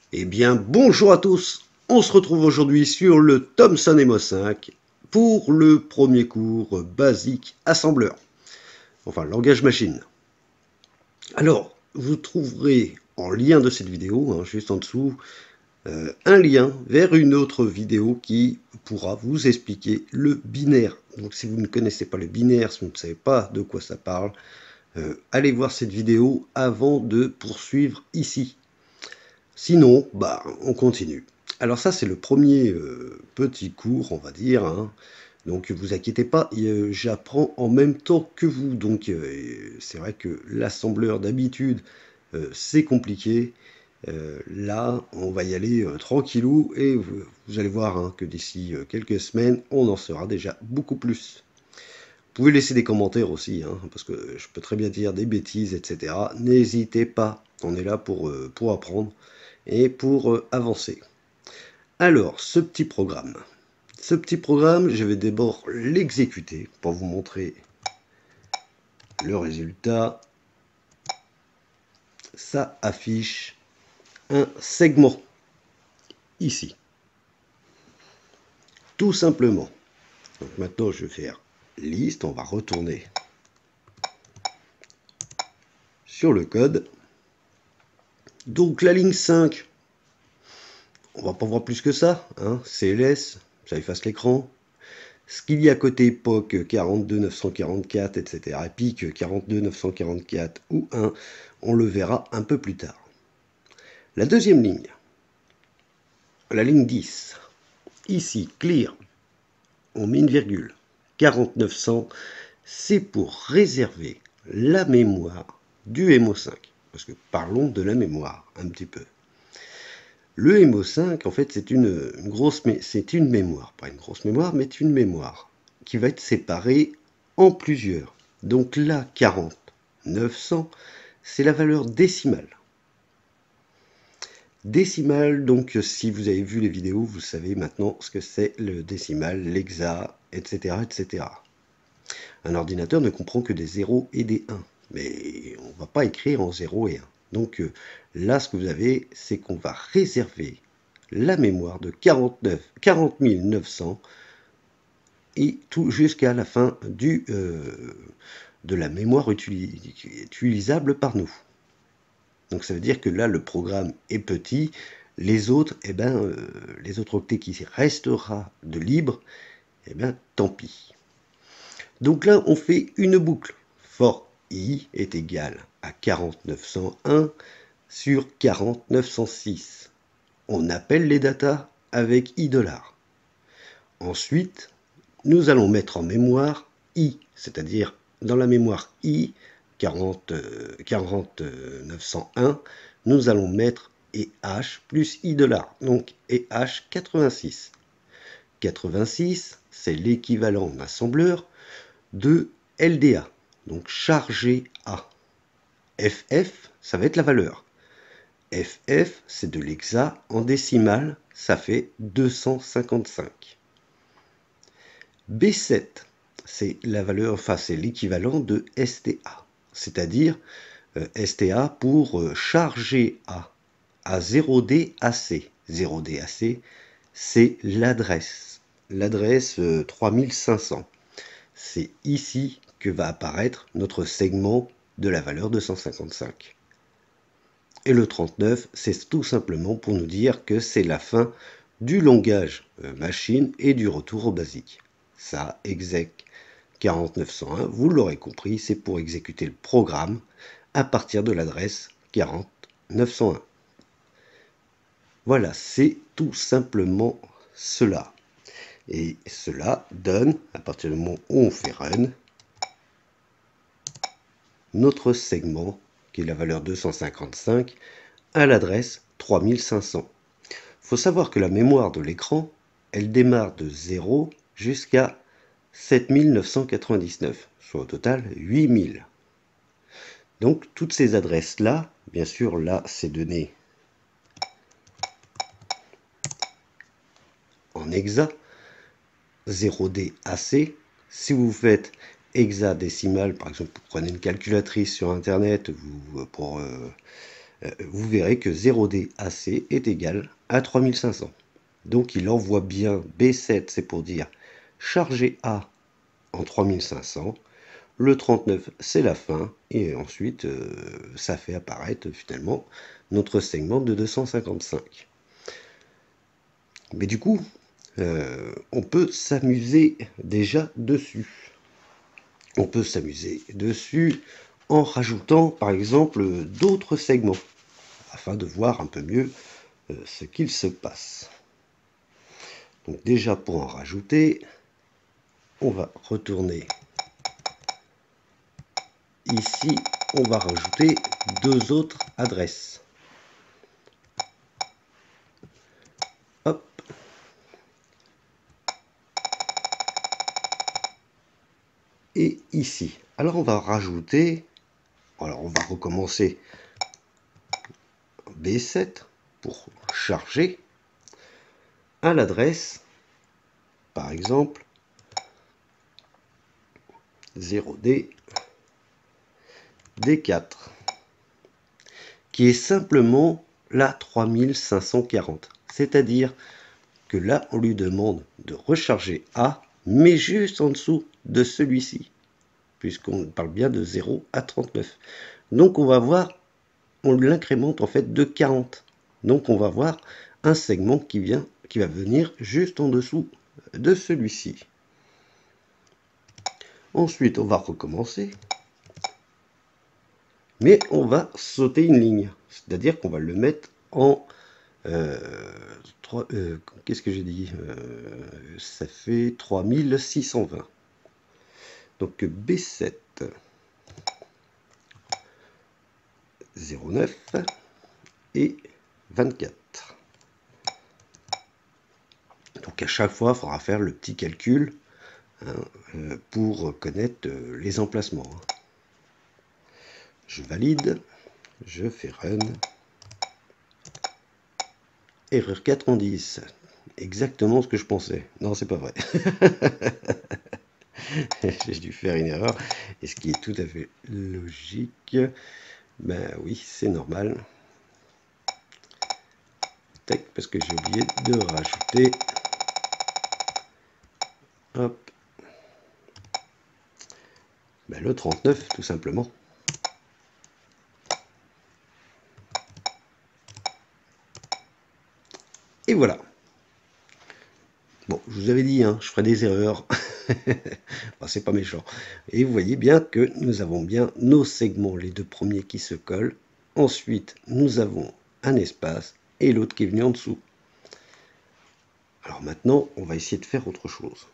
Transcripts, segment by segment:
Eh bien, bonjour à tous. On se retrouve aujourd'hui sur le Thomson MO5 pour le premier cours basique assembleur, enfin langage machine. Alors, vous trouverez en lien de cette vidéo, juste en dessous, un lien vers une autre vidéo qui pourra vous expliquer le binaire. Donc, si vous ne connaissez pas le binaire, si vous ne savez pas de quoi ça parle, allez voir cette vidéo avant de poursuivre ici. Sinon, on continue. Alors ça, c'est le premier petit cours, on va dire, hein. Donc vous inquiétez pas, j'apprends en même temps que vous. Donc c'est vrai que l'assembleur d'habitude, c'est compliqué. Là, on va y aller tranquillou et vous allez voir hein, que d'ici quelques semaines, on en saura déjà beaucoup plus. Vous pouvez laisser des commentaires aussi, hein, parce que je peux très bien dire des bêtises, etc. N'hésitez pas, on est là pour apprendre et pour avancer. Alors, ce petit programme, je vais d'abord l'exécuter pour vous montrer le résultat. Ça affiche un segment ici, tout simplement. Donc maintenant, je vais faire liste, on va retourner sur le code. Donc la ligne 5, on va pas voir plus que ça, hein, CLS, ça efface l'écran. Ce qu'il y a côté POC 42 944, etc. et PIC 42 944 ou 1, on le verra un peu plus tard. La deuxième ligne, la ligne 10, ici, clear, on met une virgule, 4900, c'est pour réserver la mémoire du MO5. Parce que parlons de la mémoire un petit peu. Le MO5, en fait, c'est une mémoire, pas une grosse mémoire, mais une mémoire qui va être séparée en plusieurs. Donc là, 40 900, c'est la valeur décimale. Décimale, donc si vous avez vu les vidéos, vous savez maintenant ce que c'est le décimal, l'hexa, etc., etc. Un ordinateur ne comprend que des 0 et des 1, mais on ne va pas écrire en 0 et 1. Donc là, ce que vous avez, c'est qu'on va réserver la mémoire de 40 900 et tout jusqu'à la fin de la mémoire utilisable par nous. Donc ça veut dire que là, le programme est petit. Les autres, les autres octets qui restera de libre, tant pis. Donc là, on fait une boucle. For i est égal à 40901 sur 40906. On appelle les datas avec i $. Ensuite, nous allons mettre en mémoire i, c'est-à-dire dans la mémoire i 901, nous allons mettre EH plus i $, donc EH 86. 86, c'est l'équivalent en assembleur de LDA, donc chargé A. FF, ça va être la valeur. FF, c'est de l'hexa en décimale, ça fait 255. B7, c'est la valeur, enfin c'est l'équivalent de STA, c'est-à-dire STA pour charger A 0DAC. 0DAC, c'est l'adresse. L'adresse 3500. C'est ici que va apparaître notre segment de la valeur 255. Et le 39, c'est tout simplement pour nous dire que c'est la fin du langage machine et du retour au basique. Ça, exec 40901, vous l'aurez compris, c'est pour exécuter le programme à partir de l'adresse 40901. Voilà, c'est tout simplement cela. Et cela donne, à partir du moment où on fait run, notre segment, qui est la valeur 255, à l'adresse 3500. Il faut savoir que la mémoire de l'écran, elle démarre de 0 jusqu'à 7999, soit au total 8000. Donc toutes ces adresses-là, bien sûr là c'est donné en hexa, 0DAC. Si vous faites hexadécimal, par exemple, vous prenez une calculatrice sur internet pour vous verrez que 0DAC est égal à 3500. Donc il envoie bien B7, c'est pour dire charger A en 3500. Le 39, c'est la fin. Et ensuite, ça fait apparaître finalement notre segment de 255. Mais du coup, on peut s'amuser déjà dessus. On peut s'amuser dessus en rajoutant par exemple d'autres segments afin de voir un peu mieux ce qu'il se passe. Donc déjà pour en rajouter, on va retourner ici, on va rajouter deux autres adresses. Hop. Et ici. Alors on va rajouter, alors on va recommencer B7 pour charger à l'adresse, par exemple 0D D4, qui est simplement la 3540. C'est-à-dire que là, on lui demande de recharger A, mais juste en dessous de celui-ci, puisqu'on parle bien de 0 à 39. Donc on va voir, on l'incrémente en fait de 40. Donc on va voir un segment qui va venir juste en dessous de celui-ci. Ensuite, on va recommencer. Mais on va sauter une ligne. C'est-à-dire qu'on va le mettre en... qu'est-ce que j'ai dit ça fait 3620. Donc B7 09 et 24. Donc à chaque fois, il faudra faire le petit calcul pour connaître les emplacements. Je valide, je fais run. Erreur 90. Exactement ce que je pensais. Non, c'est pas vrai. J'ai dû faire une erreur. Et ce qui est tout à fait logique. Ben oui, c'est normal. Tac, parce que j'ai oublié de rajouter. Hop. Ben, le 39, tout simplement. Et voilà. Bon, je vous avais dit, hein, je ferai des erreurs. Enfin, c'est pas méchant. Et vous voyez bien que nous avons bien nos segments, les deux premiers qui se collent. Ensuite, nous avons un espace et l'autre qui est venu en dessous. Alors maintenant, on va essayer de faire autre chose.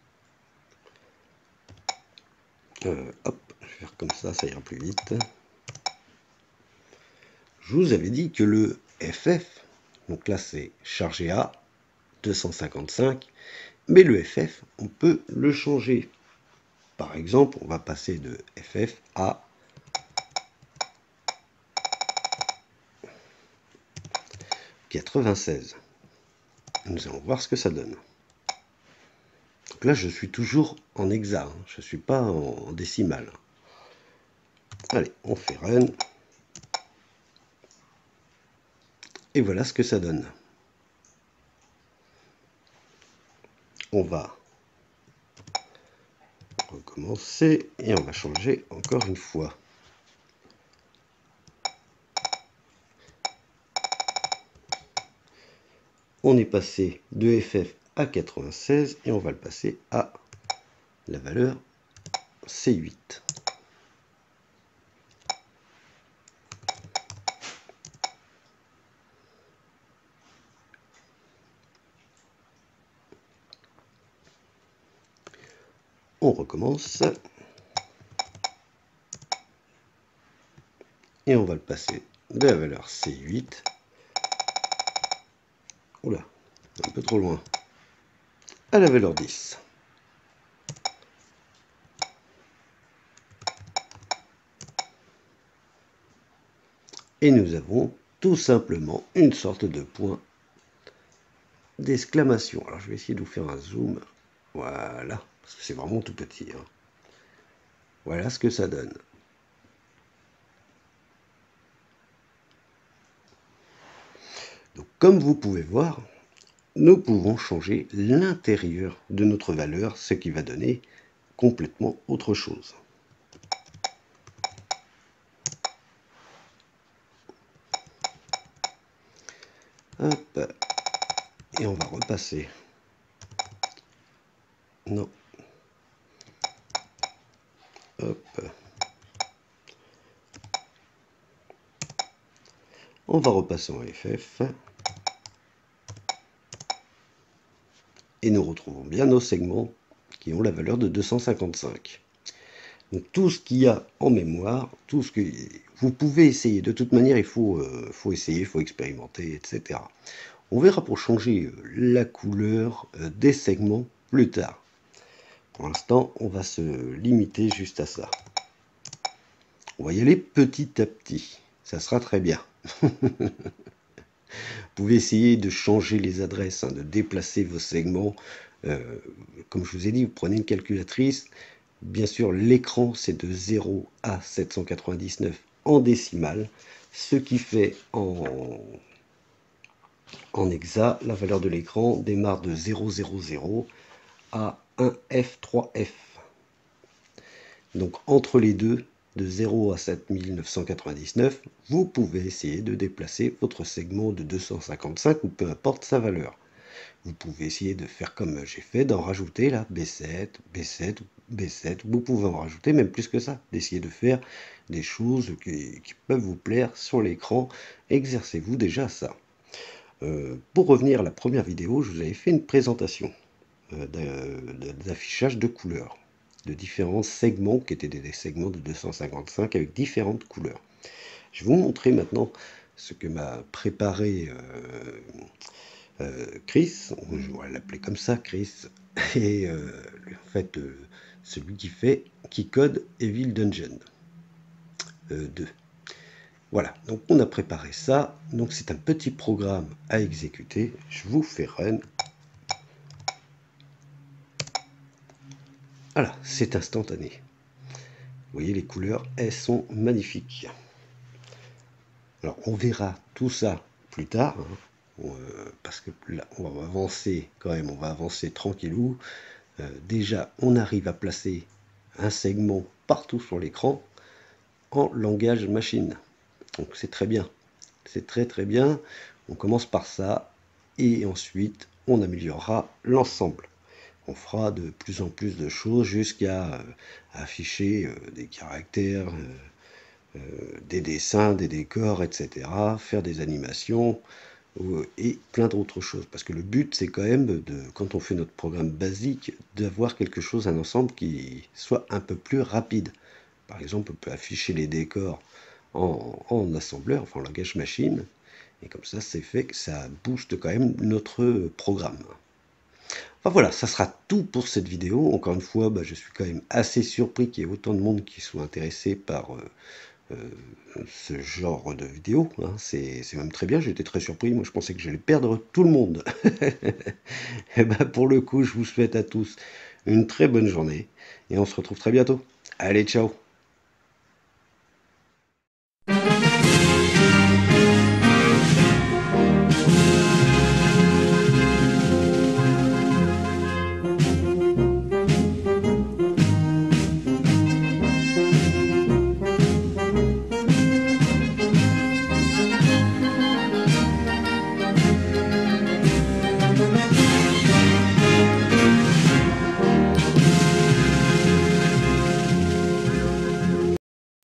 Hop, je vais faire comme ça ira plus vite. Je vous avais dit que le FF, donc là c'est chargé à 255, mais le FF, on peut le changer. Par exemple, on va passer de FF à 96. Nous allons voir ce que ça donne. Donc là, je suis toujours en hexa, hein. Je ne suis pas en décimale. Allez, on fait run. Et voilà ce que ça donne. On va recommencer et on va changer encore une fois. On est passé de FF à 96 et on va le passer à la valeur C8. On recommence. Et on va le passer de la valeur C8. Oula, un peu trop loin. À la valeur 10. Et nous avons tout simplement une sorte de point d'exclamation. Alors je vais essayer de vous faire un zoom. Voilà, parce que c'est vraiment tout petit, hein. Voilà ce que ça donne. comme vous pouvez voir, nous pouvons changer l'intérieur de notre valeur, ce qui va donner complètement autre chose. Hop. Et on va repasser. Non. Hop. On va repasser en FF. Et nous retrouvons bien nos segments qui ont la valeur de 255. Donc tout ce qu'il y a en mémoire, tout ce que vous pouvez essayer. De toute manière, il faut essayer, il faut expérimenter, etc. On verra pour changer la couleur des segments plus tard. Pour l'instant, on va se limiter juste à ça. On va y aller petit à petit. Ça sera très bien. Vous pouvez essayer de changer les adresses, de déplacer vos segments. Comme je vous ai dit, vous prenez une calculatrice. Bien sûr, l'écran, c'est de 0 à 799 en décimale, ce qui fait en hexa, la valeur de l'écran démarre de 000 à 1F3F. Donc entre les deux, de 0 à 7999, vous pouvez essayer de déplacer votre segment de 255 ou peu importe sa valeur. Vous pouvez essayer de faire comme j'ai fait, d'en rajouter là, B7, B7, B7. Vous pouvez en rajouter même plus que ça, d'essayer de faire des choses qui peuvent vous plaire sur l'écran. Exercez-vous déjà ça. Pour revenir à la première vidéo, je vous avais fait une présentation d'affichage de couleurs, de différents segments qui étaient des segments de 255 avec différentes couleurs. Je vais vous montrer maintenant ce que m'a préparé Chris, on va l'appeler comme ça, Chris, et en fait celui qui code Evil Dungeon 2. Voilà, donc on a préparé ça, donc c'est un petit programme à exécuter, je vous fais run. Voilà, c'est instantané. Vous voyez les couleurs, elles sont magnifiques. Alors on verra tout ça plus tard, parce que là on va avancer quand même, on va avancer tranquillou. Déjà on arrive à placer un segment partout sur l'écran en langage machine. Donc c'est très bien, c'est très bien. On commence par ça et ensuite on améliorera l'ensemble. On fera de plus en plus de choses jusqu'à afficher des caractères, des dessins, des décors, etc. Faire des animations et plein d'autres choses. Parce que le but, c'est quand même, quand on fait notre programme basique, d'avoir quelque chose, un ensemble qui soit un peu plus rapide. Par exemple, on peut afficher les décors en assembleur, enfin en langage machine. Et comme ça, c'est fait que ça booste quand même notre programme. Enfin voilà, ça sera tout pour cette vidéo. Encore une fois, je suis quand même assez surpris qu'il y ait autant de monde qui soit intéressé par ce genre de vidéo. Hein. C'est même très bien, j'étais très surpris. Moi, je pensais que j'allais perdre tout le monde. Et pour le coup, je vous souhaite à tous une très bonne journée. Et on se retrouve très bientôt. Allez, ciao!